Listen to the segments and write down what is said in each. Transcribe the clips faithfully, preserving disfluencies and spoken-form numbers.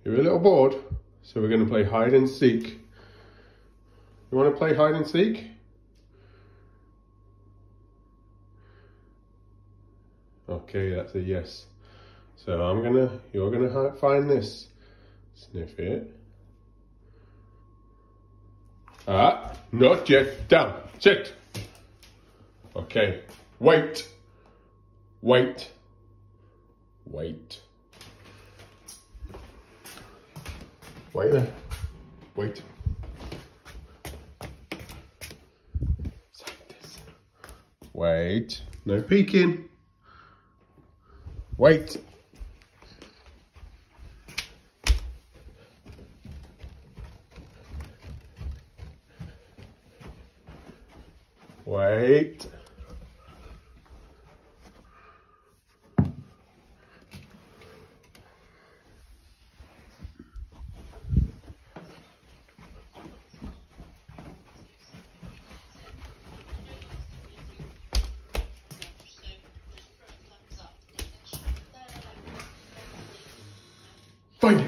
You're a little bored, so we're going to play hide and seek. You want to play hide and seek? Okay, that's a yes. So I'm gonna, you're gonna find this. Sniff it. Ah, not yet. Down. Sit. Okay. Wait. Wait. Wait. Wait there. Wait. Wait. No peeking. Wait. Wait. Find it.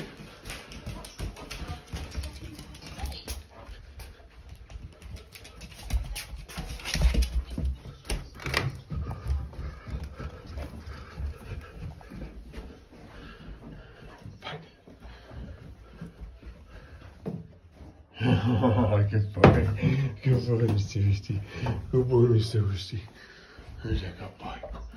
Find it. Oh, good boy. Good boy, Mister Wisty. Good boy, Mister Wisty. Who's that got pipe?